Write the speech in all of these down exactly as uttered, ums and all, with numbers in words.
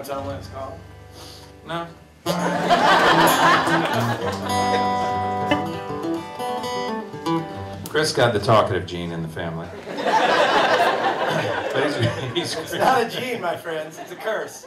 want to tell them what it's called? No? Chris got the talkative gene in the family. But he's, he's it's not a gene, my friends. It's a curse.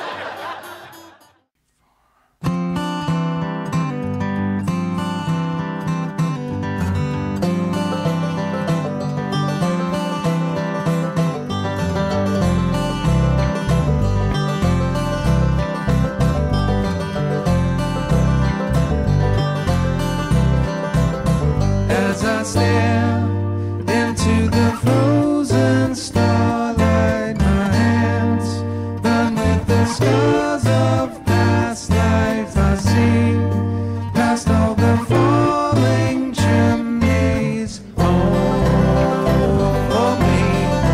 As I stare into the frozen starlight, my hands burn with the scars of past lives. I see past all the falling chimneys. Home for me.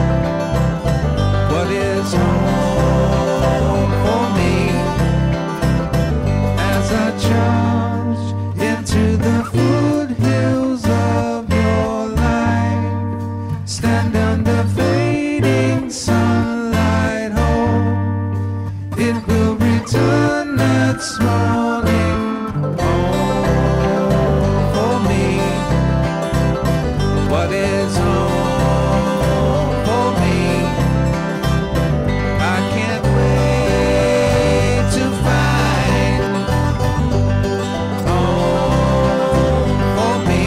What is home for me? As I charge into the foothills of your life, stand under fading sunlight. Home, it will return next morning. Home for me. What is home for me? I can't wait to find home for me.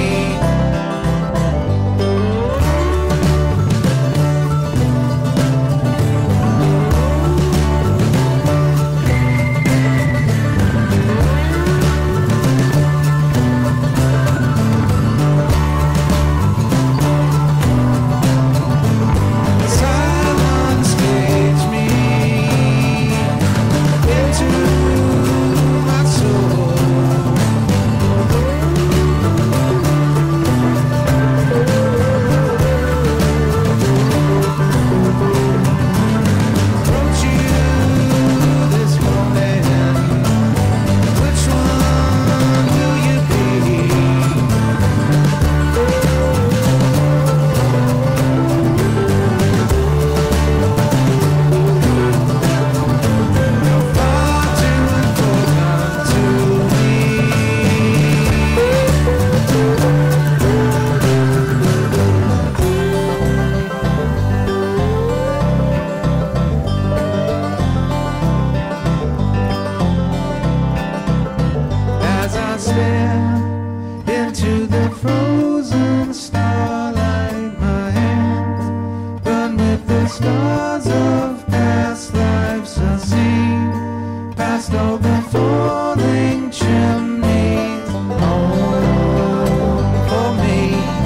Silence gets me into my soul. Won't you this morning? Which one will you be? You're far too important to me. As I stare into the frozen starlight, my hands burn with the stars of past lives. I see past all the falling chimneys. Home for me.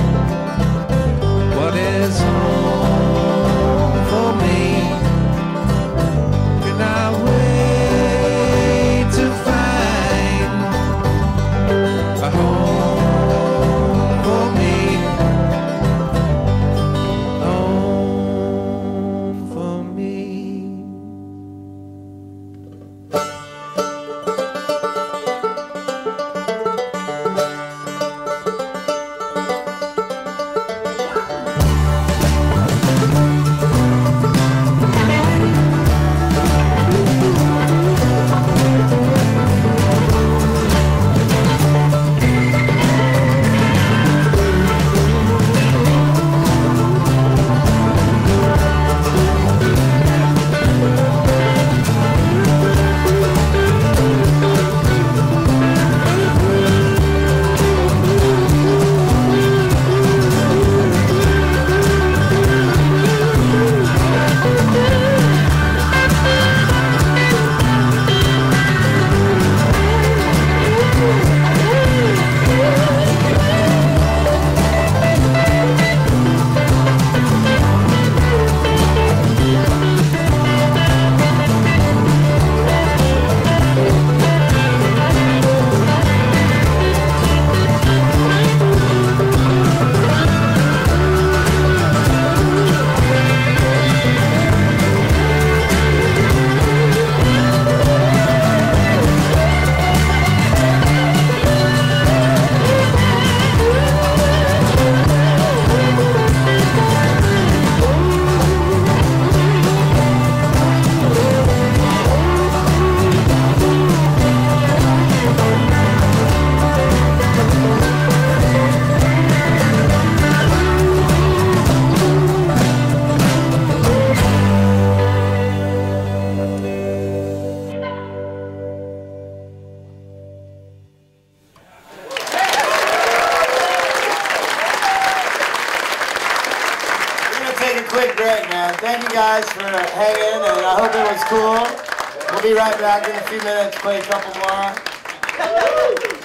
What is home for me? Can I wait to find a home for me? Home for me. And thank you guys for hanging, and I hope it was cool. We'll be right back in a few minutes, play a couple more.